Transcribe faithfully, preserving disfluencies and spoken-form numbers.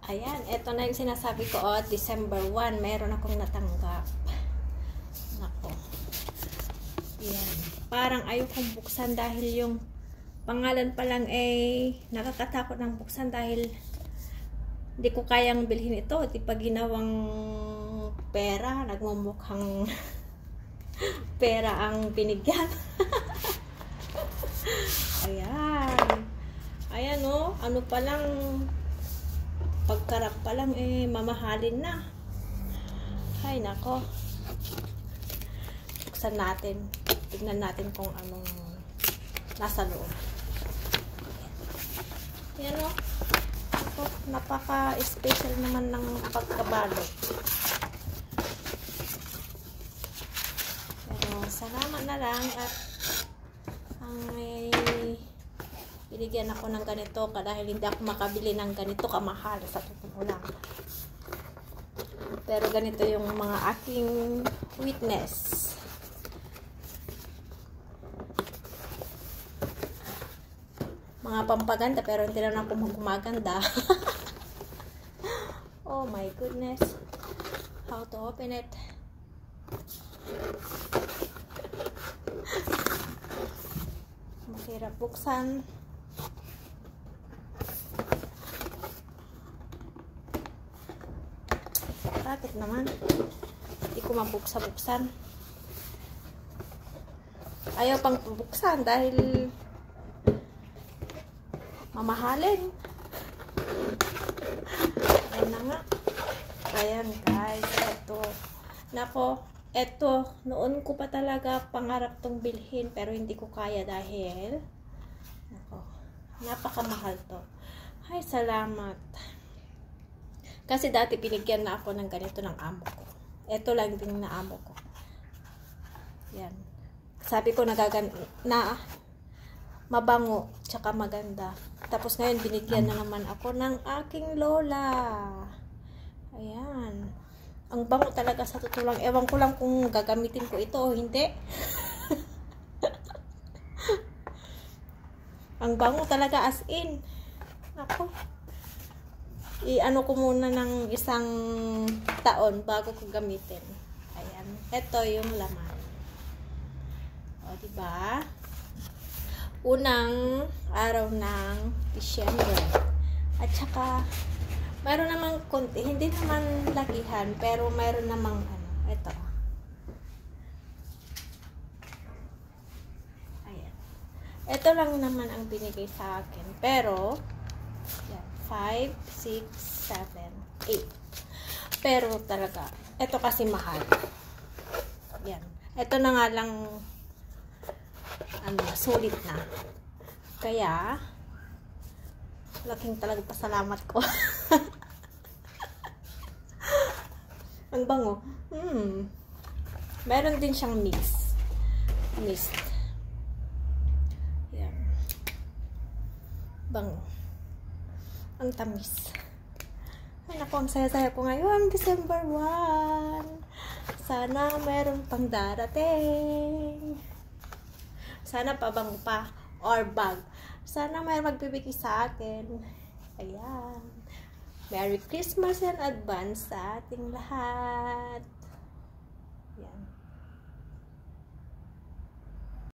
Ayan, eto na yung sinasabi ko, oh, December first, meron akong natanggap. Nako. Ayan. Parang ayokong buksan dahil yung pangalan pa lang ay nakakatakot ng buksan dahil hindi ko kayang bilhin ito. Di pa ginawang pera, nagmumukhang pera ang binigyan. Ayan. Ayan o, oh, ano pa lang, pagkarap pa lang eh mamahalin na. Ay nako. Buksan natin. Tignan natin kung anong nasa loob. Ayan o. Oh, napaka-special naman ng pagkabalot. Pero salamat na lang at ang may binigyan ako ng ganito dahil hindi ako makabili ng ganito kamahal sa totoo lang. Pero ganito yung mga aking witness. Mga pampaganda pero hindi na ako gumaganda. Oh my goodness. How to open it? Mahirap buksan. Bakit naman? Hindi ko mabuksa-buksan. Ayaw pang buksan dahil mamahalin. Ayan na nga. Ayan guys. Ito. Nako. Ito. Noon ko pa talaga pangarap tong bilhin. Pero hindi ko kaya dahil nako. Napakamahal to. Ay, salamat. Kasi dati pinigyan na ako ng ganito ng amo ko. Ito lang din na amo ko. Yan. Sabi ko nagagan na mabango tsaka maganda. Tapos ngayon binigyan na naman ako ng aking lola. Ayan. Ang bango talaga sa totoo lang. Ewan ko lang kung gagamitin ko ito o hindi. Ang bango talaga as in. Ako. I-ano ko muna ng isang taon bago ko gamitin. Ayan. Ito yung laman. O, diba? Unang araw ng December. At saka, mayroon namang konti. Hindi naman lakihan, pero mayroon namang ano. Ito. Ayan. Ito lang naman ang binigay sa akin. Pero, yan. five, six, seven, eight. Pero talaga, ito kasi mahal. Yan. Ito na nga lang ano, sulit na. Kaya, laking talaga pasalamat ko. Ang bango. Hmm. Meron din siyang mix. Mist. Yan. Bango. Ang tamis. Ay naku, ang saya-saya ko ngayon. December first. Sana meron pang darating. Sana pabango pa. Or bag. Sana meron magbibigay sa akin. Ayan. Merry Christmas in advance sa ating lahat.